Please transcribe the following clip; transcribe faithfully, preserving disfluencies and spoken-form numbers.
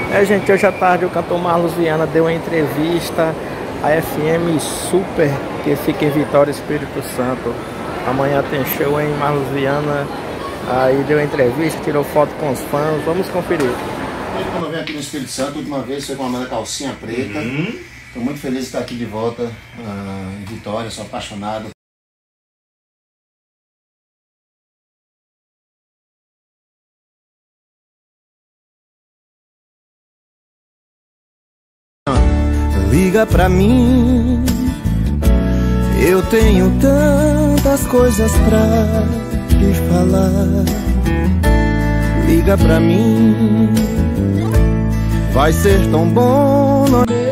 É, gente, hoje à tarde o cantor Marlos Viana deu uma entrevista à F M Super, que fica em Vitória, Espírito Santo. Amanhã tem show em Marlos Viana. Aí deu entrevista, tirou foto com os fãs. Vamos conferir. Quando eu venho aqui no Espírito Santo, a última vez foi com uma calcinha preta. Uhum. Estou muito feliz de estar aqui de volta uh, em Vitória, sou apaixonado. Liga pra mim, eu tenho tantas coisas pra te falar. Liga pra mim, vai ser tão bom.